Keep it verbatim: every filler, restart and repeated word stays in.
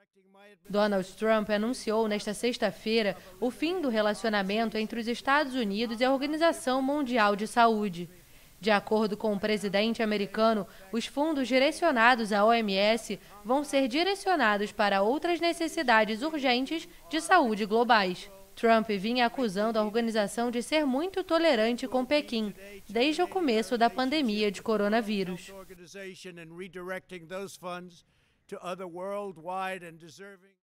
Donald Trump anunciou nesta sexta-feira o fim do relacionamento entre os Estados Unidos e a Organização Mundial de Saúde. De acordo com o presidente americano, os fundos direcionados à O M S vão ser direcionados para outras necessidades urgentes de saúde globais. Trump vinha acusando a organização de ser muito tolerante com Pequim, desde o começo da pandemia de coronavírus.